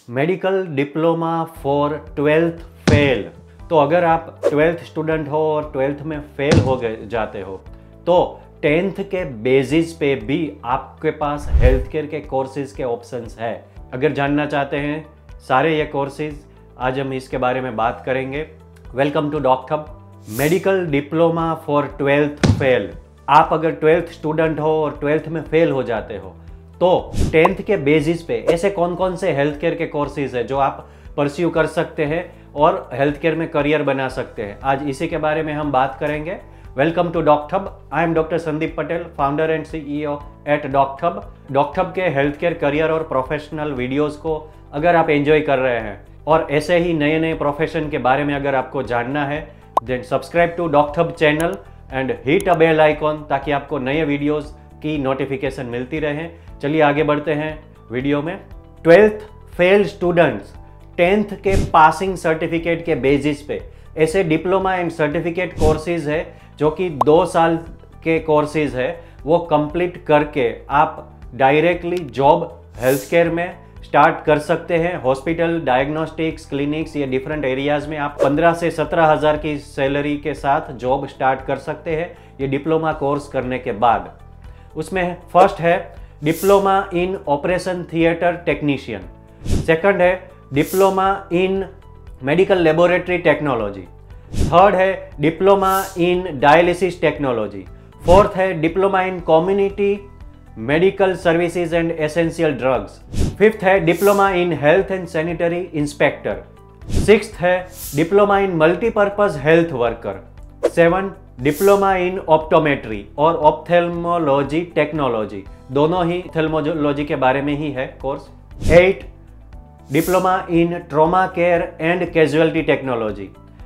Medical diploma for 12th fail. तो अगर आप 12th स्टूडेंट हो और 12th में फेल हो गए जाते हो तो 10th के बेसिस पे भी आपके पास हेल्थ केयर के कोर्सेज के ऑप्शंस है। अगर जानना चाहते हैं सारे ये कोर्सेज, आज हम इसके बारे में बात करेंगे। Welcome to doctor medical diploma for 12th fail. आप अगर 12th स्टूडेंट हो और 12th में फेल हो जाते हो तो 10th के बेसिस पे ऐसे कौन कौन से हेल्थ केयर के कोर्सेज है जो आप परस्यू कर सकते हैं और हेल्थ केयर में करियर बना सकते हैं। आज इसी के बारे में हम बात करेंगे। Welcome to doctor. I am doctor Sandeep Patel, founder and CEO at doctor. Doctor के हेल्थ केयर करियर और प्रोफेशनल वीडियोस को अगर आप एंजॉय कर रहे हैं और ऐसे ही नए नए प्रोफेशन के बारे में अगर आपको जानना है then subscribe to doctor channel and hit a bell icon ताकि आपको नए वीडियोस की नोटिफिकेशन मिलती रहे। चलिए आगे बढ़ते हैं वीडियो में। 12th फेल स्टूडेंट्स 10th के पासिंग सर्टिफिकेट के बेसिस पे ऐसे डिप्लोमा एंड सर्टिफिकेट कोर्सेज है जो कि 2 साल के कोर्सेज है, वो कंप्लीट करके आप डायरेक्टली जॉब हेल्थ केयर में स्टार्ट कर सकते हैं। हॉस्पिटल, डायग्नोस्टिक्स, क्लिनिक्स, ये डिफरेंट एरियाज में आप 15 से 17 हज़ार की सैलरी के साथ जॉब स्टार्ट कर सकते हैं ये डिप्लोमा कोर्स करने के बाद। उसमें फर्स्ट है diploma in operation theatre technician, second है diploma in medical laboratory technology, third है diploma in dialysis technology, fourth है diploma in community medical services and essential drugs, fifth है diploma in health and sanitary inspector, sixth है diploma in multipurpose health worker, seven diploma in optometry और ophthalmology technology, दोनों ही ophthalmology के बारे में ही है course, 8 diploma in trauma care and casualty technology,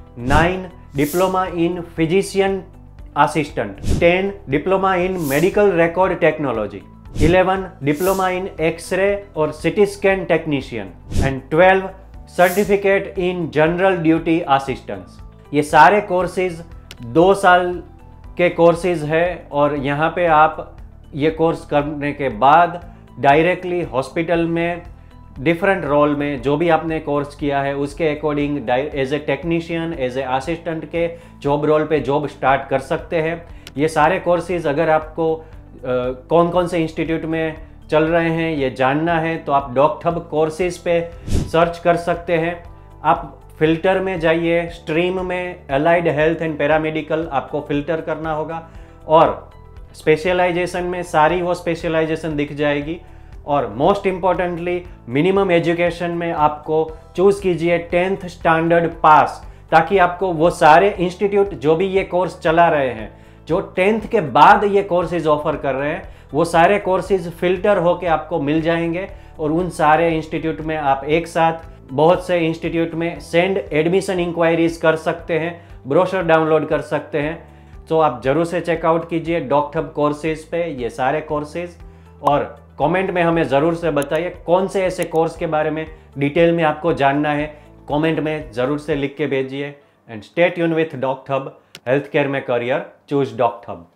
9 diploma in physician assistant, 10 diploma in medical record technology, 11 diploma in x ray और CT scan technician and 12 certificate in general duty assistance. ये सारे कोर्सेज 2 साल के कोर्सेज है और यहाँ पे आप ये कोर्स करने के बाद डायरेक्टली हॉस्पिटल में डिफरेंट रोल में जो भी आपने कोर्स किया है उसके according as a technician, as a assistant के जॉब रोल पे जॉब स्टार्ट कर सकते हैं। ये सारे कोर्सेज अगर आपको कौन कौन से इंस्टीट्यूट में चल रहे हैं ये जानना है तो आप डॉक्टर कोर्सेज पे सर्च कर सकते हैं। आप फिल्टर में जाइए, स्ट्रीम में अलाइड हेल्थ एंड पैरामेडिकल आपको फिल्टर करना होगा और स्पेशलाइजेशन में सारी वो स्पेशलाइजेशन दिख जाएगी। और मोस्ट इम्पॉर्टेंटली मिनिमम एजुकेशन में आपको चूज कीजिए 10th स्टैंडर्ड पास, ताकि आपको वो सारे इंस्टीट्यूट जो भी ये कोर्स चला रहे हैं, जो 10th के बाद ये कोर्सेज ऑफर कर रहे हैं, वो सारे कोर्सेज फिल्टर होके आपको मिल जाएंगे और उन सारे इंस्टीट्यूट में आप एक साथ बहुत से इंस्टीट्यूट में सेंड एडमिशन इंक्वायरीज कर सकते हैं, ब्रोशर डाउनलोड कर सकते हैं। तो आप जरूर से चेकआउट कीजिए डॉक्टर कोर्सेज पे ये सारे कोर्सेज और कमेंट में हमें ज़रूर से बताइए कौन से ऐसे कोर्स के बारे में डिटेल में आपको जानना है। कमेंट में ज़रूर से लिख के भेजिए and stay tune with doctor health care में करियर चूज डॉक्टर।